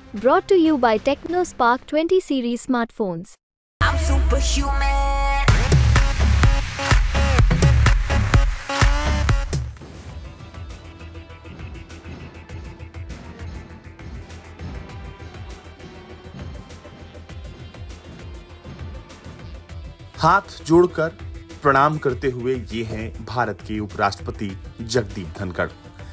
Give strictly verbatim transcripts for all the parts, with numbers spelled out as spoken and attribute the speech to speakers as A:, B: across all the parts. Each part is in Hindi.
A: Brought to you by TechnoSpark twenty series smartphones.
B: I'm superhuman.
C: हाथ जोड़कर प्रणाम करते हुए ये हैं भारत के उपराष्ट्रपति जगदीप धनखड़।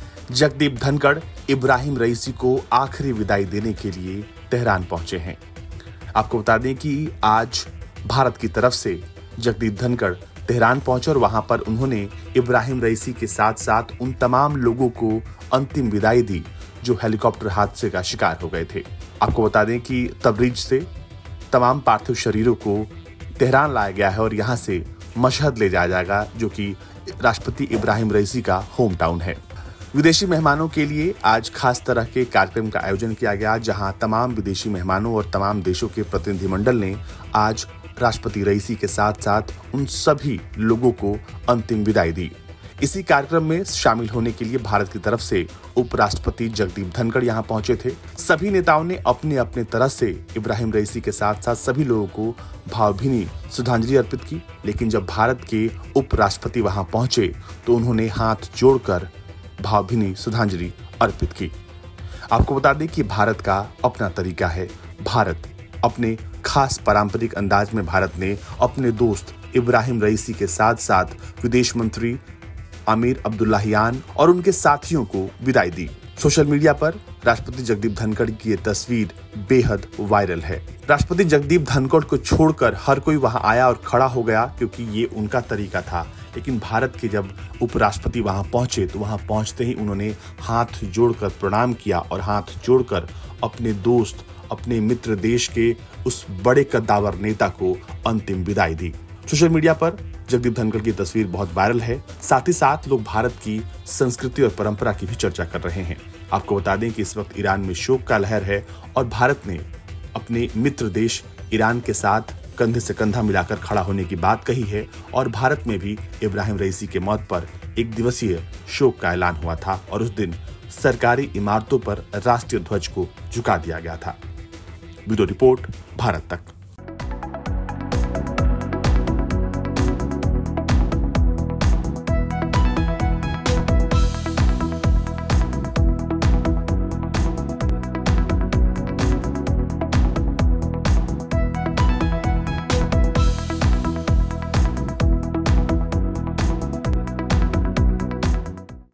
C: जगदीप धनखड़ इब्राहिम रईसी को आखिरी विदाई देने के लिए तेहरान पहुंचे हैं। आपको बता दें कि आज भारत की तरफ से जगदीप धनखड़ तेहरान पहुंचे और वहां पर उन्होंने इब्राहिम रईसी के साथ साथ उन तमाम लोगों को अंतिम विदाई दी जो हेलीकॉप्टर हादसे का शिकार हो गए थे। आपको बता दें कि तबरीज से तमाम पार्थिव शरीरों को तेहरान लाया गया है और यहां से मशहद ले जाया जाएगा, जो कि राष्ट्रपति इब्राहिम रईसी का होम टाउन है। विदेशी मेहमानों के लिए आज खास तरह के कार्यक्रम का आयोजन किया गया, जहां तमाम विदेशी मेहमानों और तमाम देशों के प्रतिनिधिमंडल ने आज राष्ट्रपति रईसी के साथ साथ उन सभी लोगों को अंतिम विदाई दी। इसी कार्यक्रम में शामिल होने के लिए भारत की तरफ से उपराष्ट्रपति जगदीप धनखड़ यहां पहुंचे थे। सभी नेताओं ने अपने अपने तरह से इब्राहिम रईसी के साथ साथ सभी लोगों को भावभीनी श्रद्धांजलि अर्पित की, लेकिन जब भारत के उपराष्ट्रपति वहां पहुंचे तो उन्होंने हाथ जोड़कर भावभीनी श्रद्धांजलि अर्पित की। आपको बता दें कि भारत का अपना तरीका है। भारत अपने खास पारंपरिक अंदाज में भारत ने अपने दोस्त इब्राहिम रईसी के साथ साथ विदेश मंत्री आमिर अब्दुल्लाहियान और उनके साथियों को विदाई दी। सोशल मीडिया पर राष्ट्रपति जगदीप धनखड़ की ये तस्वीर बेहद वायरल है। राष्ट्रपति जगदीप धनखड़ को छोड़कर हर कोई वहां आया और खड़ा हो गया, क्योंकि ये उनका तरीका था। लेकिन भारत के जब उपराष्ट्रपति वहां पहुंचे तो वहां पहुंचते ही उन्होंने हाथ जोड़कर प्रणाम किया और हाथ जोड़कर अपने दोस्त, अपने मित्र देश के उस बड़े कद्दावर नेता को अंतिम विदाई दी। सोशल मीडिया पर जगदीप धनखड़ की तस्वीर बहुत वायरल है। साथ ही साथ लोग भारत की संस्कृति और परंपरा की भी चर्चा कर रहे हैं। आपको बता दें कि इस वक्त ईरान में शोक का लहर है और भारत ने अपने मित्र देश ईरान के साथ कंधे से कंधा मिलाकर खड़ा होने की बात कही है और भारत में भी इब्राहिम रईसी के मौत पर एक दिवसीय शोक का ऐलान हुआ था और उस दिन सरकारी इमारतों पर राष्ट्रीय ध्वज को झुका दिया गया था। ब्यूरो रिपोर्ट, भारत तक।